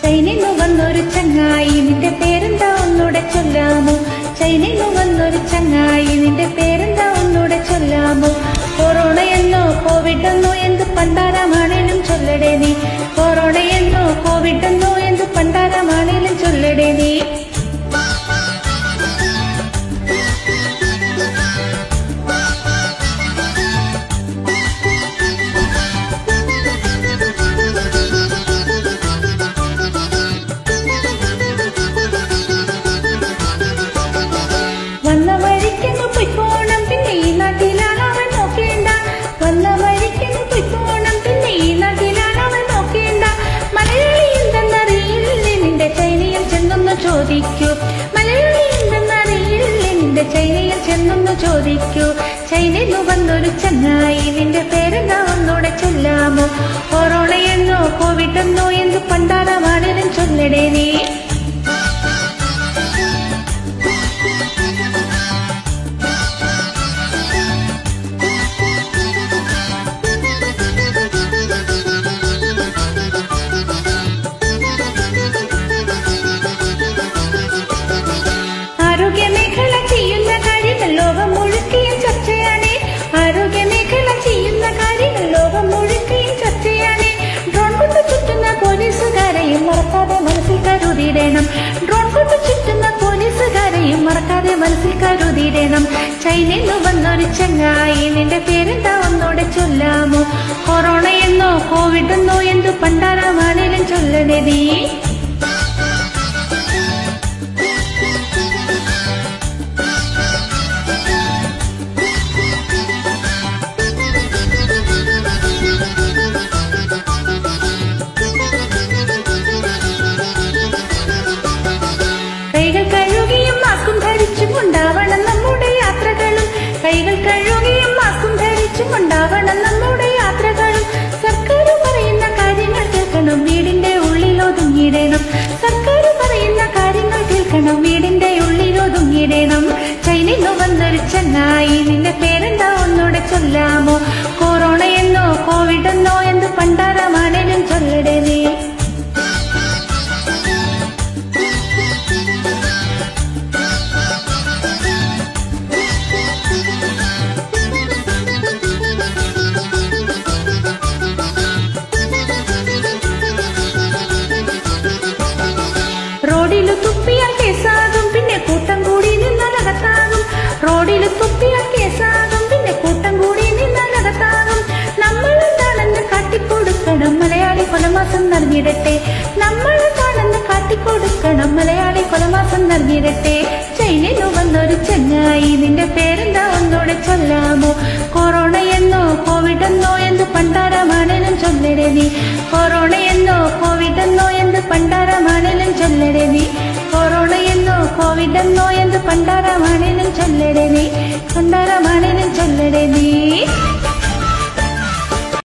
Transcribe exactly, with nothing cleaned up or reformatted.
ചൈനയിൽ വന്നൊരു ചങ്ങായി നിന്റെ പേരെന്താ ഒന്നൂടെ ചൊല്ലാമോ? ചൈനയിൽ വന്നൊരു ചങ്ങായി നിന്റെ പേരെന്താ ഒന്നൂടെ ചൊല്ലാമോ? കൊറോണയെന്നോ കോവിഡെന്നോ എന്ത് പണ്ടാരമാണേലും ചൊല്ലടേ നീ. കൊറോണയെന്നോ കോവിഡെന്നോ എന്ത് പണ്ടാരമാണേലും ചൊല്ലടേ നീ. വന്ന വഴിക്കെന്ന് പൊയ്ക്കോണം പിന്നെ ഈ നാട്ടിലാണ് അവൻ നോക്കേണ്ട. വന്ന വഴിക്കെന്ന് പൊയ്ക്കോണം പിന്നെ ഈ നാട്ടിലാണ് അവൻ നോക്കേണ്ട. മലയാളി എന്തെന്നറിയില്ലേ നിന്റെ ചൈനയിൽ ചെന്നൊന്ന് ചോദിക്കൂ. മലയാളി എന്തെന്നറിയില്ലേ നിന്റെ ചൈനയിൽ ചെന്നൊന്ന് ചോദിക്കൂ. ചൈനയിൽ വന്നൊരു ചങ്ങായി നിന്റെ പേരെന്താ ഒന്നൂടെ ചൊല്ലാമോ? കൊറോണയെന്നോ കോവിഡെന്നോ എന്ത് പണ്ടാരമാണേലും ചൊല്ലടേ നീ. ആരോഗ്യമേഖല ചെയ്യുന്ന കാര്യങ്ങൾ ലോകം മുഴുക്കിയും ചർച്ചയാണ്. ആരോഗ്യമേഖല ചെയ്യുന്ന കാര്യങ്ങൾ ലോകം മുഴുക്കിയും ചർച്ചയാണ്. ഡ്രോൺ കൊണ്ട് ചുറ്റുന്ന പോലീസുകാരെയും മറക്കാതെ മനസ്സിൽ കരുതിയിടണം. ഡ്രോൺ കൊണ്ട് ചുറ്റുന്ന പോലീസുകാരെയും മറക്കാതെ മനസ്സിൽ കരുതിയിടണം. ചൈനയിൽ വന്നൊരു ചങ്ങായി നിന്റെ പേരെന്താ ഒന്നൂടെ ചൊല്ലാമോ? കൊറോണയെന്നോ കോവിഡെന്നോ എന്തു പണ്ടാരമാണേലും ചൊല്ലണേ നീ. കൈകൾ കഴുകിയും മാസ്കും ധരിച്ചും കൊണ്ടാവണം നമ്മുടെ യാത്രകളും. കൈകൾ കഴുകിയും മാസ്കും ധരിച്ചും കൊണ്ടാവണം നമ്മുടെ യാത്രകളും. സർക്കാർ പറയുന്ന കാര്യങ്ങൾ കേൾക്കണം, വീടിന്റെ ഉള്ളിലൊതുങ്ങിയിടണം. സർക്കാർ പറയുന്ന കാര്യങ്ങൾ കേൾക്കണം, വീടിന്റെ ഉള്ളിലൊതുങ്ങിയിടണം. ചൈനയിൽ വന്നൊരു ചങ്ങായി നിന്റെ പേരെന്താ ഒന്നൂടെ ചൊല്ലാമോ? കൊറോണയെന്നോ കോവിഡെന്നോ എന്ത് പണ്ടാരമാണേലും ചൊല്ലടേ നീ. റോഡില് തുപ്പിയാൽ കേസാകും പിന്നെ കൂട്ടം കൂടി നിന്നകത്താകും. റോഡില് തുപ്പിയാൽ കേസാകും പിന്നെ കൂട്ടം കൂടി നിന്നകത്താകും. നമ്മളെന്താണെന്ന് കാട്ടിക്കൊടുക്കണം, മലയാളി കൊലമാസം നിറഞ്ഞിടട്ടെ. നമ്മളെന്താണെന്ന് കാട്ടിക്കൊടുക്കണം, മലയാളി കൊലമാസം നിറഞ്ഞിടട്ടെ. ചൈനയിൽ വന്നൊരു ചങ്ങായി നിന്റെ പേരെന്താ ഒന്നൂടെ ചൊല്ലാമോ? കൊറോണയെന്നോ കോവിഡെന്നോ എന്ത് പണ്ടാരമാണേലും ചൊല്ലടേ നീ. കൊറോണയെന്നോ കോവിഡെന്നോ എന്ത് പണ്ടാരമാണേലും ചൊല്ലടേ നീ. കൊറോണയെന്നോ കോവിഡെന്നോ എന്ത് പണ്ടാരമാണേലും ചൊല്ലടേ നീ. പണ്ടാരമാണേലും ചൊല്ലടേ നീ.